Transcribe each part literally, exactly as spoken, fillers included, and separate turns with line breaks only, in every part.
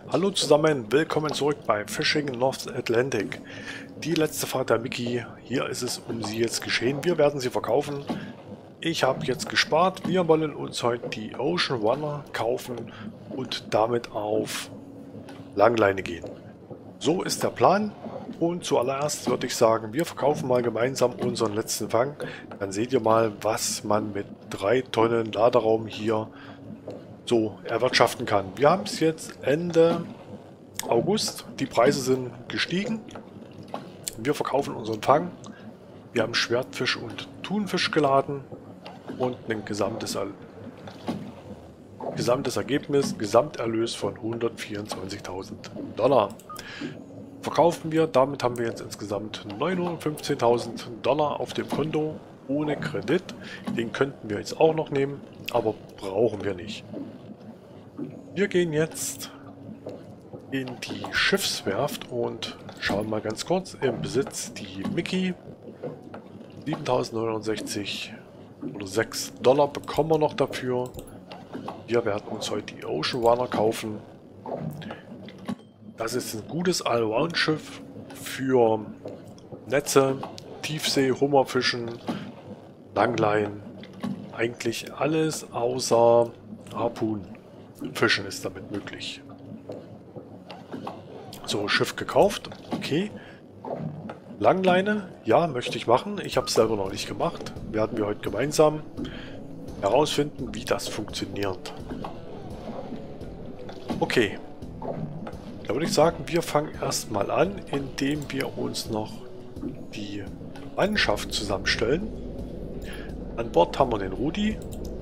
Hallo zusammen, willkommen zurück bei Fishing North Atlantic. Die letzte Fahrt der Mickey, hier ist es um sie jetzt geschehen. Wir werden sie verkaufen. Ich habe jetzt gespart. Wir wollen uns heute die Ocean Runner kaufen und damit auf Langleine gehen. So ist der Plan. Und zuallererst würde ich sagen, wir verkaufen mal gemeinsam unseren letzten Fang. Dann seht ihr mal, was man mit drei Tonnen Laderaum hier so erwirtschaften kann. Wir haben es jetzt Ende August. Die Preise sind gestiegen. Wir verkaufen unseren Fang. Wir haben Schwertfisch und Thunfisch geladen und ein gesamtes, er gesamtes Ergebnis, Gesamterlös von hundertvierundzwanzigtausend Dollar. Verkaufen wir, damit haben wir jetzt insgesamt neunhundertfünfzehntausend Dollar auf dem Konto ohne Kredit. Den könnten wir jetzt auch noch nehmen, aber brauchen wir nicht. Wir gehen jetzt in die Schiffswerft und schauen mal ganz kurz im Besitz die Mickey. siebentausendneunhundertsechzig oder sechs Dollar bekommen wir noch dafür. Wir werden uns heute die Ocean Runner kaufen. Das ist ein gutes Allround-Schiff für Netze, Tiefsee, Hummerfischen, Langlein. Eigentlich alles außer Harpunen. Fischen ist damit möglich. So, Schiff gekauft. Okay. Langleine. Ja, möchte ich machen. Ich habe es selber noch nicht gemacht. Werden wir heute gemeinsam herausfinden, wie das funktioniert. Okay. Da würde ich sagen, wir fangen erstmal an, indem wir uns noch die Mannschaft zusammenstellen. An Bord haben wir den Rudi.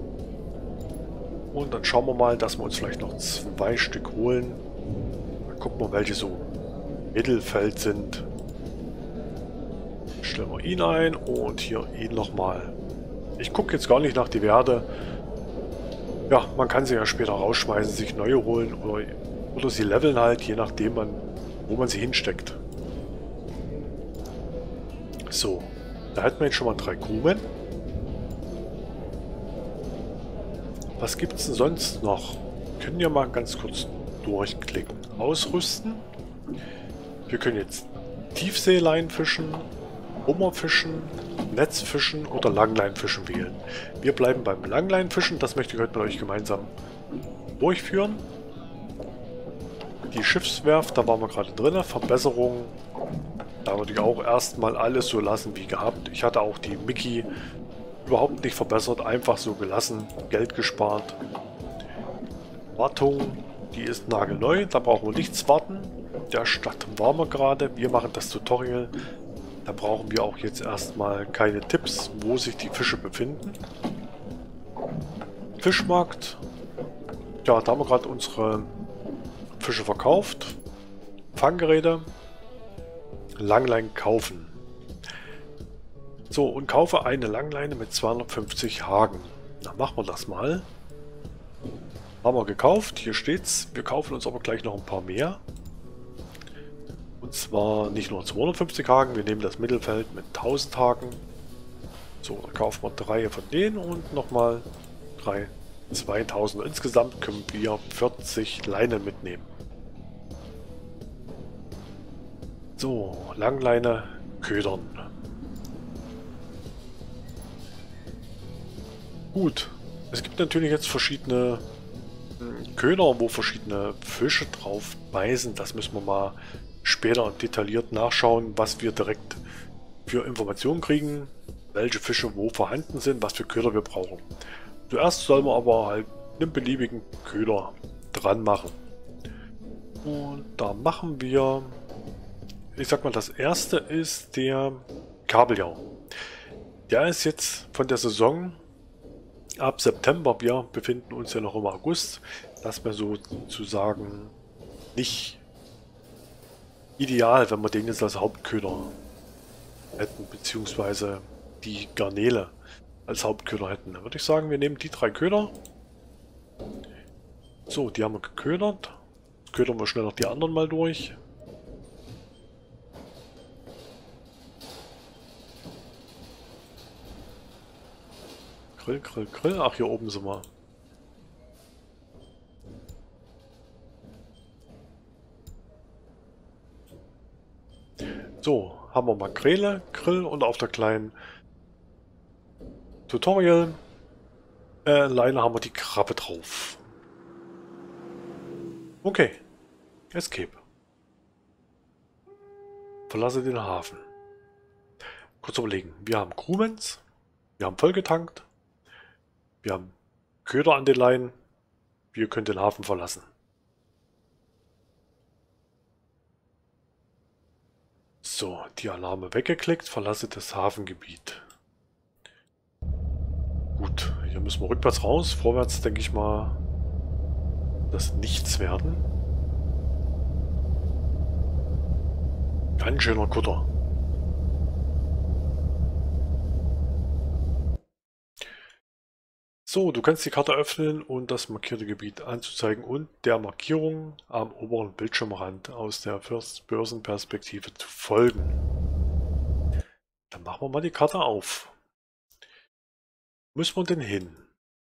Und dann schauen wir mal, dass wir uns vielleicht noch zwei Stück holen. Dann gucken wir, welche so Mittelfeld sind. Stellen wir ihn ein und hier ihn nochmal. Ich gucke jetzt gar nicht nach die Werte. Ja, man kann sie ja später rausschmeißen, sich neue holen oder, oder sie leveln halt, je nachdem, man, wo man sie hinsteckt. So, da hätten wir jetzt schon mal drei Crewmen. Was gibt es denn sonst noch? Wir können ja mal ganz kurz durchklicken. Ausrüsten. Wir können jetzt Tiefseelein fischen, Hummerfischen, Netzfischen oder Langleinfischen wählen. Wir bleiben beim Langleinfischen. Das möchte ich heute mit euch gemeinsam durchführen. Die Schiffswerft, da waren wir gerade drin. Verbesserung. Da würde ich auch erstmal alles so lassen wie gehabt. Ich hatte auch die Mickey überhaupt nicht verbessert, einfach so gelassen, Geld gespart. Wartung, die ist nagelneu, da brauchen wir nichts warten. Der Stadt waren wir gerade, wir machen das Tutorial. Da brauchen wir auch jetzt erstmal keine Tipps, wo sich die Fische befinden. Fischmarkt, ja, da haben wir gerade unsere Fische verkauft. Fanggeräte, Langlein kaufen. So, und kaufe eine Langleine mit zweihundertfünfzig Haken. Dann machen wir das mal. Haben wir gekauft, hier steht's. Wir kaufen uns aber gleich noch ein paar mehr. Und zwar nicht nur zweihundertfünfzig Haken, wir nehmen das Mittelfeld mit tausend Haken. So, dann kaufen wir drei von denen und nochmal drei, zweitausend. Insgesamt können wir vierzig Leinen mitnehmen. So, Langleine ködern. Gut, es gibt natürlich jetzt verschiedene Köder, wo verschiedene Fische drauf beißen. Das müssen wir mal später detailliert nachschauen, was wir direkt für Informationen kriegen, welche Fische wo vorhanden sind, was für Köder wir brauchen. Zuerst sollen wir aber halt einen beliebigen Köder dran machen. Und da machen wir, ich sag mal, das erste ist der Kabeljau. Der ist jetzt von der Saison ab September, wir befinden uns ja noch im August, das wäre sozusagen nicht ideal, wenn wir den jetzt als Hauptköder hätten, beziehungsweise die Garnele als Hauptköder hätten. Dann würde ich sagen, wir nehmen die drei Köder. So, die haben wir geködert. Jetzt ködern wir schnell noch die anderen mal durch. Grill, Grill, Grill. Ach, hier oben sind wir. So, haben wir Makrele, Grill und auf der kleinen Tutorial äh, Leine haben wir die Krabbe drauf. Okay, Escape. Verlasse den Hafen. Kurz überlegen, wir haben Crewmans, wir haben vollgetankt, wir haben Köder an den Leinen, wir können den Hafen verlassen. So, die Alarme weggeklickt, verlasse das Hafengebiet. Gut, hier müssen wir rückwärts raus, vorwärts denke ich mal, das nichts werden. Ganz schöner Kutter. So, du kannst die Karte öffnen und das markierte Gebiet anzuzeigen und der Markierung am oberen Bildschirmrand aus der First-Person-Perspektive zu folgen. Dann machen wir mal die Karte auf. Wo müssen wir denn hin?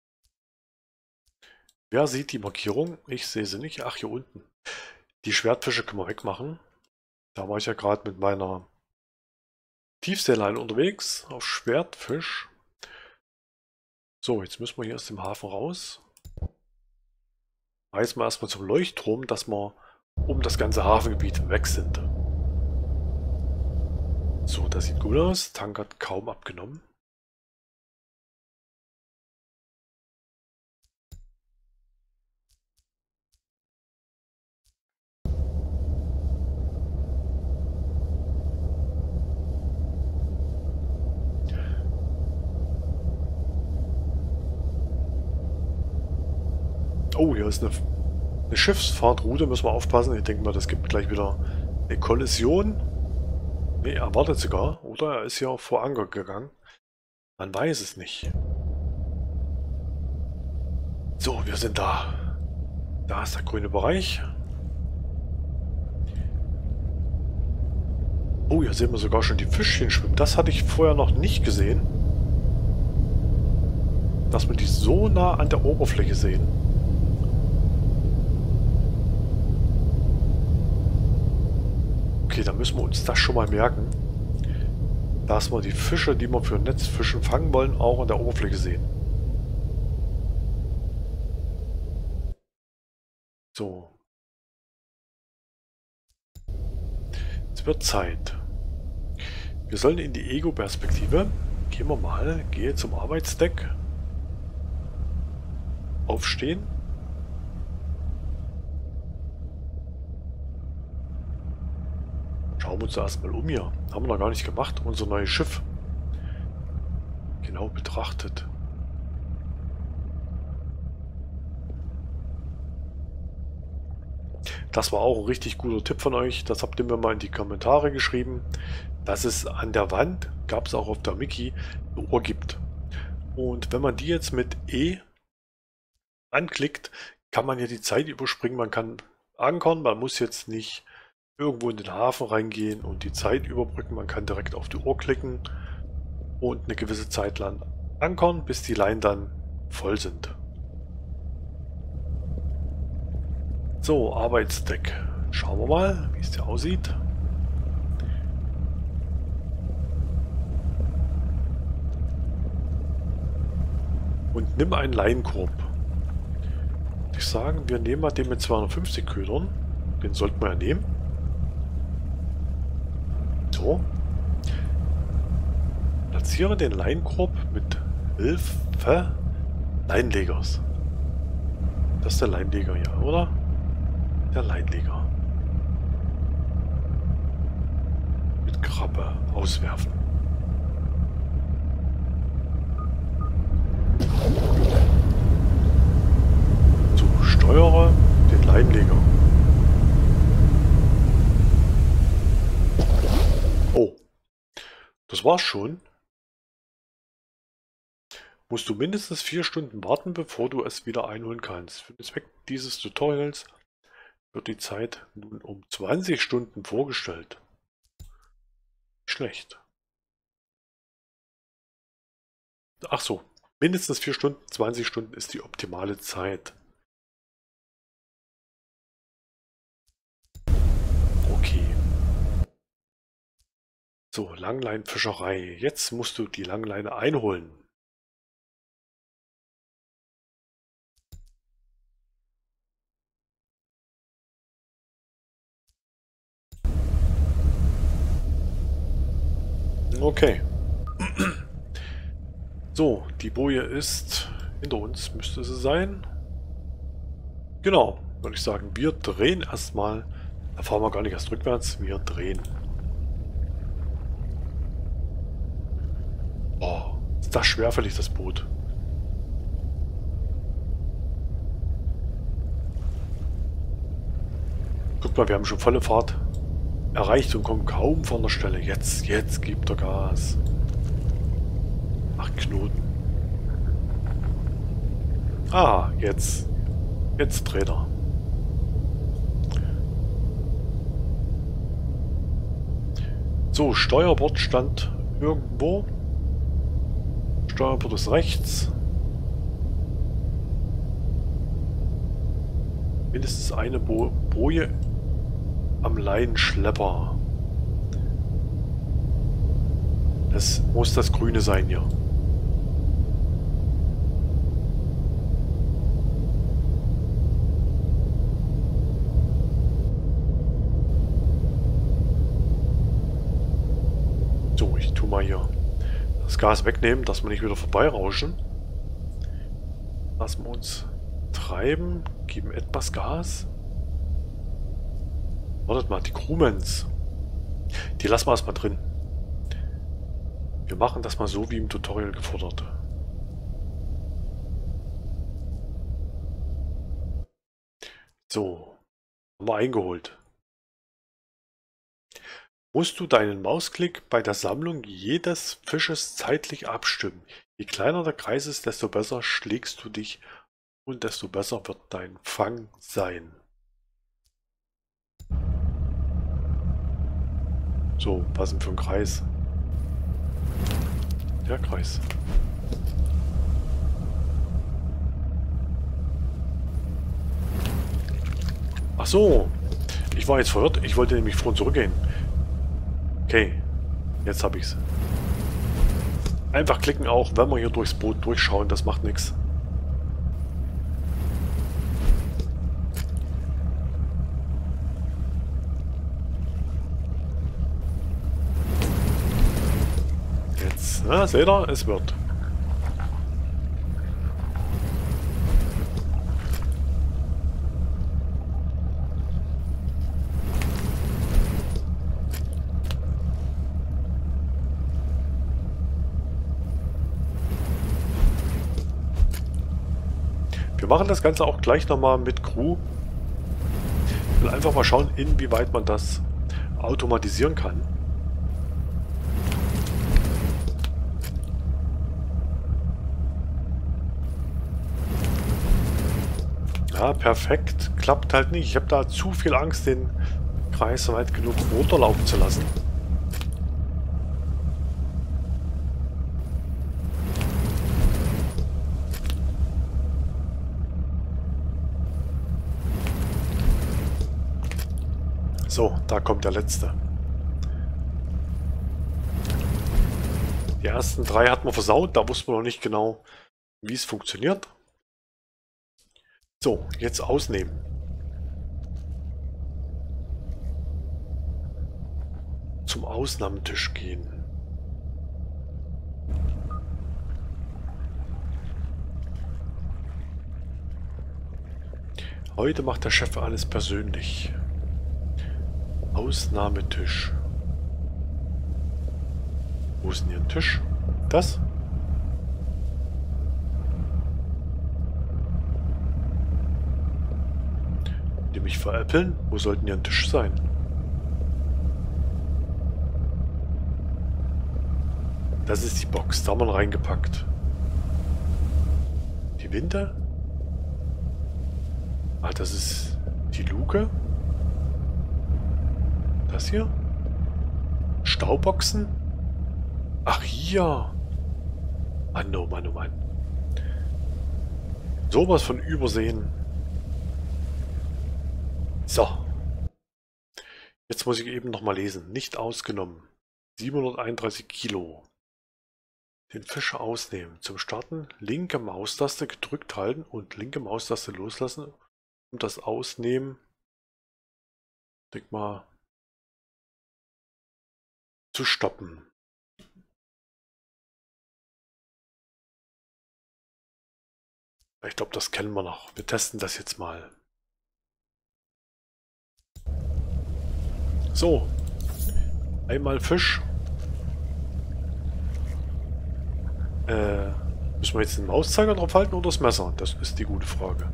Wer sieht die Markierung? Ich sehe sie nicht. Ach, hier unten. Die Schwertfische können wir wegmachen. Da war ich ja gerade mit meiner Tiefseeleine unterwegs auf Schwertfisch. So, jetzt müssen wir hier aus dem Hafen raus. Reißen wir erstmal zum Leuchtturm, dass wir um das ganze Hafengebiet weg sind. So, das sieht gut aus. Tank hat kaum abgenommen. Oh, hier ist eine, eine Schiffsfahrtroute, müssen wir aufpassen. Ich denke mal, das gibt gleich wieder eine Kollision. Ne, er wartet sogar, oder? Er ist ja vor Anker gegangen. Man weiß es nicht. So, wir sind da. Da ist der grüne Bereich. Oh, hier sehen wir sogar schon die Fischchen schwimmen. Das hatte ich vorher noch nicht gesehen. Dass wir die so nah an der Oberfläche sehen. Okay, dann müssen wir uns das schon mal merken, dass wir die Fische, die wir für Netzfischen fangen wollen, auch an der Oberfläche sehen. So. Es wird Zeit. Wir sollen in die Ego-Perspektive. Gehen wir mal. Gehe zum Arbeitsdeck. Aufstehen. Schauen wir uns erstmal um hier. Haben wir noch gar nicht gemacht. Unser neues Schiff. Genau betrachtet. Das war auch ein richtig guter Tipp von euch. Das habt ihr mir mal in die Kommentare geschrieben. Dass es an der Wand, gab es auch auf der Mickey, eine Uhr gibt. Und wenn man die jetzt mit E anklickt, kann man ja die Zeit überspringen. Man kann ankern. Man muss jetzt nicht irgendwo in den Hafen reingehen und die Zeit überbrücken. Man kann direkt auf die Uhr klicken und eine gewisse Zeit lang ankern, bis die Leinen dann voll sind. So, Arbeitsdeck. Schauen wir mal, wie es hier aussieht. Und nimm einen Leinenkorb. Würde ich sagen, wir nehmen mal den mit zweihundertfünfzig Ködern. Den sollten wir ja nehmen. So. Platziere den Leinenkorb mit Hilfe Leinenlegers. Das ist der Leinenleger, ja, oder? Der Leinenleger. Mit Krabbe auswerfen. So, steuere den Leinenleger. Oh, das war's schon. Musst du mindestens vier Stunden warten, bevor du es wieder einholen kannst. Für den Zweck dieses Tutorials wird die Zeit nun um zwanzig Stunden vorgestellt. Schlecht. Ach so, mindestens vier Stunden, zwanzig Stunden ist die optimale Zeit. Okay. So, Langleinfischerei. Jetzt musst du die Langleine einholen. Okay. So, die Boje ist hinter uns, müsste sie sein. Genau, würde ich sagen, wir drehen erstmal. Da fahren wir gar nicht erst rückwärts, wir drehen. Oh, ist das schwerfällig, das Boot. Guck mal, wir haben schon volle Fahrt erreicht und kommen kaum von der Stelle. Jetzt, jetzt gibt er Gas. Ach, Knoten. Ah, jetzt. Jetzt dreht er. So, Steuerbord stand irgendwo. Steuerbord ist rechts. Mindestens eine Bo Boje am Leinenschlepper. Das muss das Grüne sein hier. So, ich tue mal hier das Gas wegnehmen, dass wir nicht wieder vorbeirauschen. Lassen wir uns treiben, geben etwas Gas. Wartet mal, die Crewmans. Die lassen wir erstmal drin. Wir machen das mal so wie im Tutorial gefordert. So, haben wir eingeholt. Musst du deinen Mausklick bei der Sammlung jedes Fisches zeitlich abstimmen. Je kleiner der Kreis ist, desto besser schlägst du dich und desto besser wird dein Fang sein. So, was denn für ein Kreis? Der Kreis. Ach so, ich war jetzt verwirrt. Ich wollte nämlich vor und zurückgehen. Okay, jetzt habe ich es. Einfach klicken auch, wenn wir hier durchs Boot durchschauen, das macht nichts. Jetzt, na, seht ihr, es wird. Wir machen das Ganze auch gleich nochmal mit Crew. Ich will einfach mal schauen, inwieweit man das automatisieren kann. Ja, perfekt. Klappt halt nicht. Ich habe da zu viel Angst, den Kreis weit genug runterlaufen zu lassen. So, da kommt der letzte. Die ersten drei hatten wir versaut, da wussten wir noch nicht genau, wie es funktioniert. So, jetzt ausnehmen. Zum Ausnahmetisch gehen. Heute macht der Chef alles persönlich. Ausnahmetisch. Wo ist denn hier ein Tisch? Das? Die mich veräppeln? Wo sollten hier ein Tisch sein? Das ist die Box, da haben wir ihn reingepackt. Die Winde? Ah, das ist die Luke. Das hier? Stauboxen? Ach, hier. Mann, oh Mann, oh Mann. Sowas von übersehen. So. Jetzt muss ich eben nochmal lesen. Nicht ausgenommen. siebenhunderteinunddreißig Kilo. Den Fisch ausnehmen. Zum Starten linke Maustaste gedrückt halten und linke Maustaste loslassen, um das Ausnehmen, denk mal, zu stoppen. Ich glaube, das kennen wir noch. Wir testen das jetzt mal. So, einmal Fisch. Äh, müssen wir jetzt den Mauszeiger drauf halten oder das Messer? Das ist die gute Frage.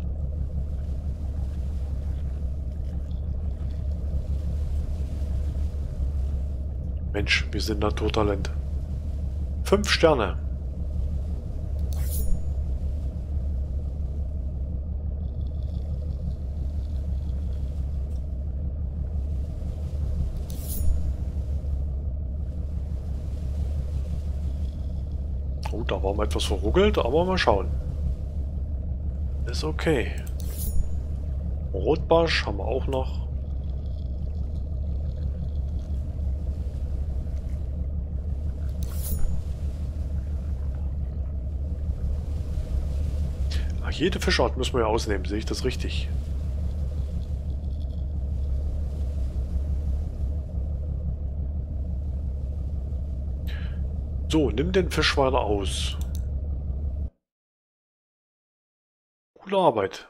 Mensch, wir sind Naturtalente. Fünf Sterne. Oh, da waren wir etwas verruckelt, aber mal schauen. Ist okay. Rotbarsch haben wir auch noch. Ach, jede Fischart müssen wir ja ausnehmen, sehe ich das richtig? So, nimm den Fisch weiter aus. Coole Arbeit.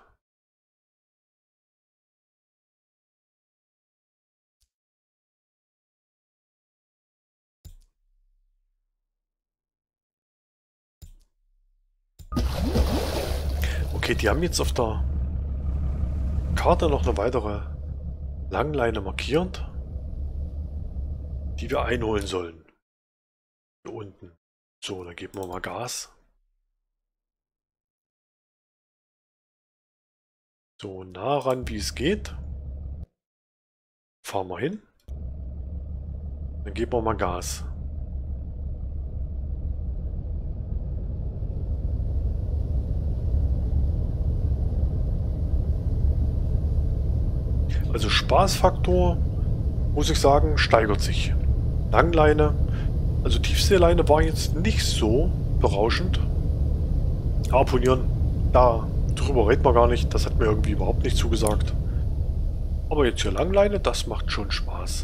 Okay, die haben jetzt auf der Karte noch eine weitere Langleine markiert, die wir einholen sollen. Hier unten. So, dann geben wir mal Gas. So nah ran wie es geht. Fahren wir hin. Dann geben wir mal Gas. Also Spaßfaktor, muss ich sagen, steigert sich. Langleine, also Tiefseeleine war jetzt nicht so berauschend. Harpunieren, da drüber reden wir gar nicht, das hat mir irgendwie überhaupt nicht zugesagt. Aber jetzt hier Langleine, das macht schon Spaß.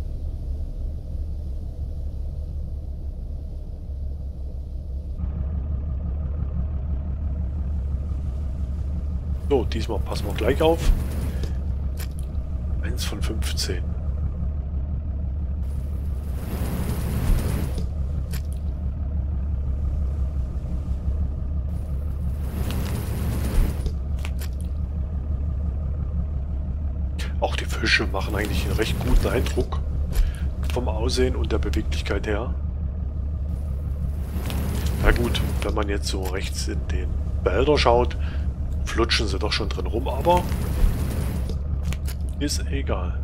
So, diesmal passen wir gleich auf. eins von fünfzehn. Auch die Fische machen eigentlich einen recht guten Eindruck vom Aussehen und der Beweglichkeit her. Na gut, wenn man jetzt so rechts in den Behälter schaut, flutschen sie doch schon drin rum, aber ist egal.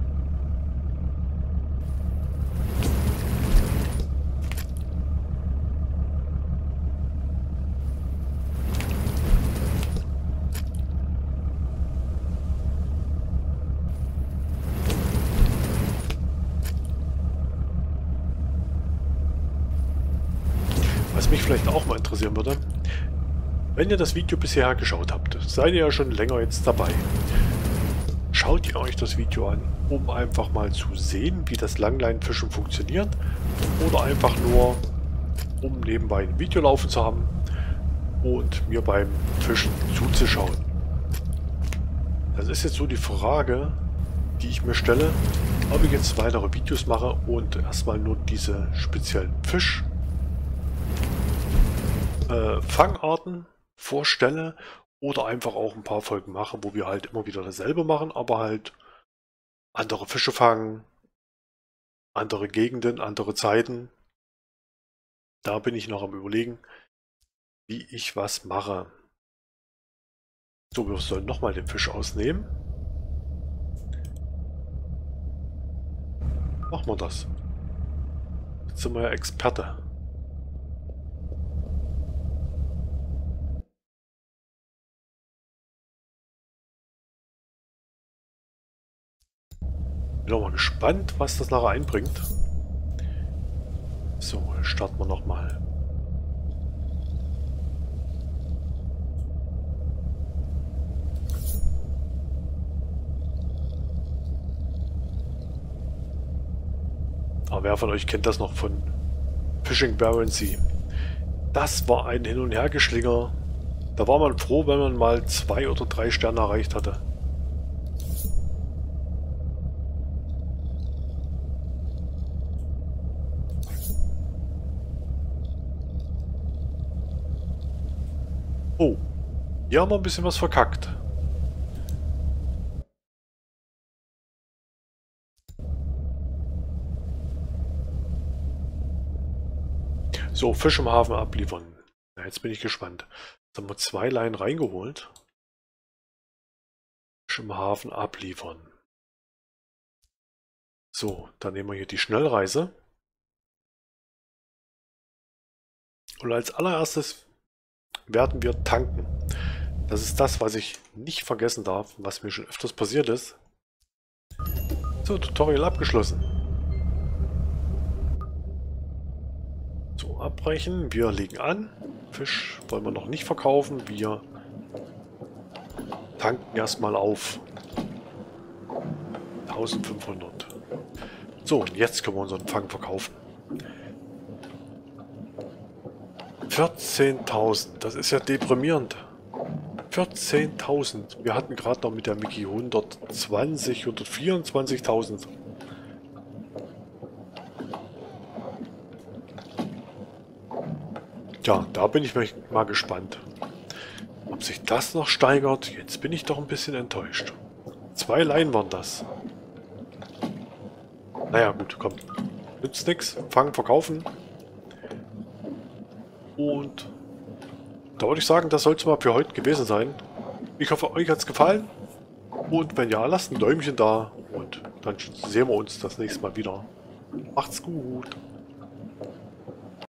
Was mich vielleicht auch mal interessieren würde, wenn ihr das Video bisher geschaut habt, seid ihr ja schon länger jetzt dabei. Schaut ihr euch das Video an, um einfach mal zu sehen, wie das Langleinenfischen funktioniert, oder einfach nur, um nebenbei ein Video laufen zu haben und mir beim Fischen zuzuschauen? Das ist jetzt so die Frage, die ich mir stelle, ob ich jetzt weitere Videos mache und erstmal nur diese speziellen Fisch äh, Fangarten vorstelle oder einfach auch ein paar Folgen mache, wo wir halt immer wieder dasselbe machen, aber halt andere Fische fangen, andere Gegenden, andere Zeiten. Da bin ich noch am Überlegen, wie ich was mache. So, wir sollen nochmal den Fisch ausnehmen. Machen wir das. Jetzt sind wir ja Experte. Bin auch mal gespannt, was das nachher einbringt. So, starten wir nochmal. Aber wer von euch kennt das noch von Fishing Barents Sea? Das war ein Hin- und Hergeschlinger. Da war man froh, wenn man mal zwei oder drei Sterne erreicht hatte. Oh, hier haben wir ein bisschen was verkackt. So, Fisch im Hafen abliefern. Ja, jetzt bin ich gespannt. Jetzt haben wir zwei Leinen reingeholt. Fisch im Hafen abliefern. So, dann nehmen wir hier die Schnellreise. Und als allererstes werden wir tanken. Das ist das, was ich nicht vergessen darf, was mir schon öfters passiert ist. So, Tutorial abgeschlossen. So, abbrechen. Wir legen an. Fisch wollen wir noch nicht verkaufen. Wir tanken erstmal auf. eintausendfünfhundert. So, und jetzt können wir unseren Fang verkaufen. vierzehntausend. Das ist ja deprimierend. vierzehntausend. Wir hatten gerade noch mit der Mickey hundertzwanzig, hundertvierundzwanzigtausend. Ja, da bin ich mal gespannt, ob sich das noch steigert. Jetzt bin ich doch ein bisschen enttäuscht. Zwei Leinen waren das. Naja, gut, komm. Nützt nichts. Fangen, verkaufen. Und da würde ich sagen, das soll es mal für heute gewesen sein. Ich hoffe, euch hat es gefallen. Und wenn ja, lasst ein Däumchen da. Und dann sehen wir uns das nächste Mal wieder. Macht's gut.